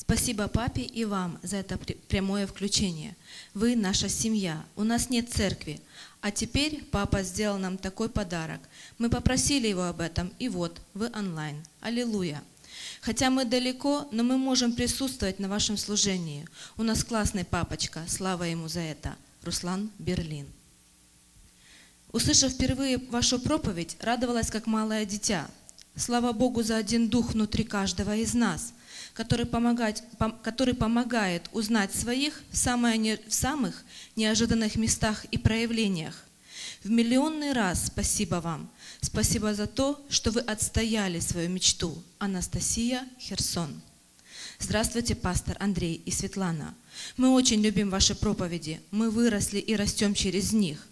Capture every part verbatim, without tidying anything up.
Спасибо папе и вам за это прямое включение. Вы наша семья, у нас нет церкви. А теперь папа сделал нам такой подарок. Мы попросили его об этом, и вот, вы онлайн. Аллилуйя! Хотя мы далеко, но мы можем присутствовать на вашем служении. У нас классный папочка, слава ему за это. Руслан, Берлин. Услышав впервые вашу проповедь, радовалась как малое дитя. Слава Богу за один дух внутри каждого из нас, который помогает, который помогает узнать своих в, самое, в самых неожиданных местах и проявлениях. В миллионный раз спасибо вам. Спасибо за то, что вы отстояли свою мечту. Анастасия, Херсон. Здравствуйте, пастор Андрей и Светлана. Мы очень любим ваши проповеди. Мы выросли и растем через них.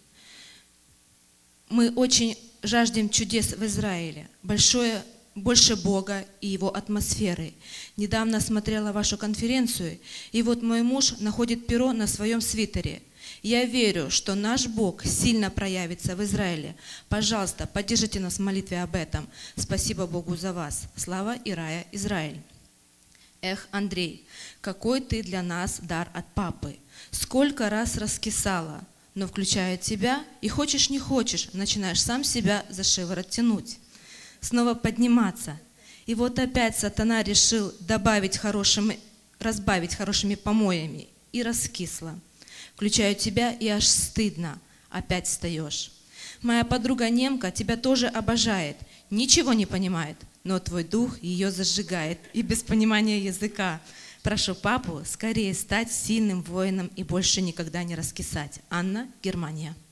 Мы очень жаждем чудес в Израиле. Большое больше Бога и Его атмосферы. Недавно смотрела вашу конференцию, и вот мой муж находит перо на своем свитере. Я верю, что наш Бог сильно проявится в Израиле. Пожалуйста, поддержите нас в молитве об этом. Спасибо Богу за вас. Слава и рая, Израиль. Эх, Андрей, какой ты для нас дар от папы. Сколько раз раскисала, но включая тебя, и хочешь не хочешь, начинаешь сам себя за шиворот тянуть. Снова подниматься. И вот опять сатана решил добавить хорошими, разбавить хорошими помоями. И раскисла. Включаю тебя, и аж стыдно. Опять встаешь. Моя подруга немка тебя тоже обожает. Ничего не понимает, но твой дух ее зажигает. И без понимания языка. Прошу папу скорее стать сильным воином и больше никогда не раскисать. Анна, Германия.